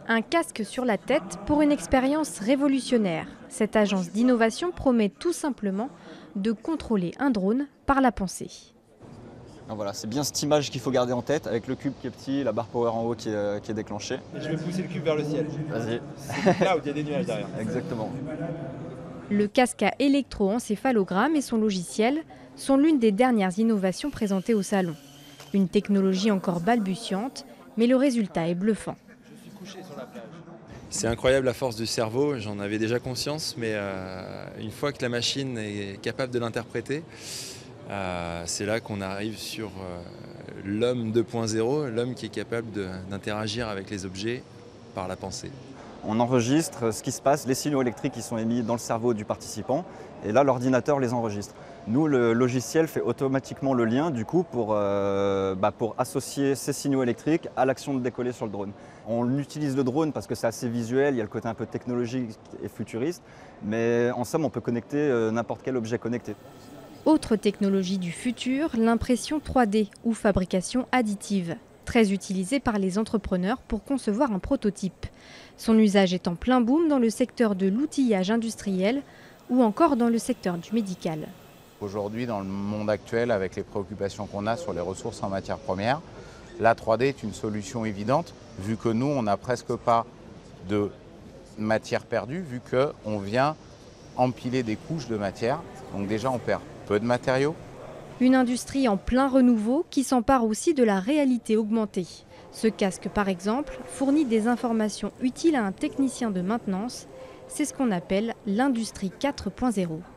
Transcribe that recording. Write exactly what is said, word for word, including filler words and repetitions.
Un casque sur la tête pour une expérience révolutionnaire. Cette agence d'innovation promet tout simplement de contrôler un drone par la pensée. Donc voilà, c'est bien cette image qu'il faut garder en tête, avec le cube qui est petit, la barre power en haut qui est, qui est déclenchée. Et je vais pousser le cube vers le ciel. Vas-y. Là où il y a des nuages derrière. Exactement. Le casque à électroencéphalogramme et son logiciel sont l'une des dernières innovations présentées au salon. Une technologie encore balbutiante, mais le résultat est bluffant. C'est incroyable la force du cerveau, j'en avais déjà conscience, mais euh, une fois que la machine est capable de l'interpréter, euh, c'est là qu'on arrive sur euh, l'homme deux point zéro, l'homme qui est capable d'interagir avec les objets par la pensée. On enregistre ce qui se passe, les signaux électriques qui sont émis dans le cerveau du participant, et là l'ordinateur les enregistre. Nous, le logiciel fait automatiquement le lien du coup pour, euh, bah, pour associer ces signaux électriques à l'action de décoller sur le drone. On utilise le drone parce que c'est assez visuel, il y a le côté un peu technologique et futuriste, mais en somme on peut connecter euh, n'importe quel objet connecté. Autre technologie du futur, l'impression trois D ou fabrication additive, très utilisée par les entrepreneurs pour concevoir un prototype. Son usage est en plein boom dans le secteur de l'outillage industriel ou encore dans le secteur du médical. Aujourd'hui, dans le monde actuel, avec les préoccupations qu'on a sur les ressources en matières premières, la trois D est une solution évidente, vu que nous, on n'a presque pas de matière perdue, vu qu'on vient empiler des couches de matière. Donc déjà, on perd peu de matériaux. Une industrie en plein renouveau qui s'empare aussi de la réalité augmentée. Ce casque, par exemple, fournit des informations utiles à un technicien de maintenance. C'est ce qu'on appelle l'industrie quatre point zéro.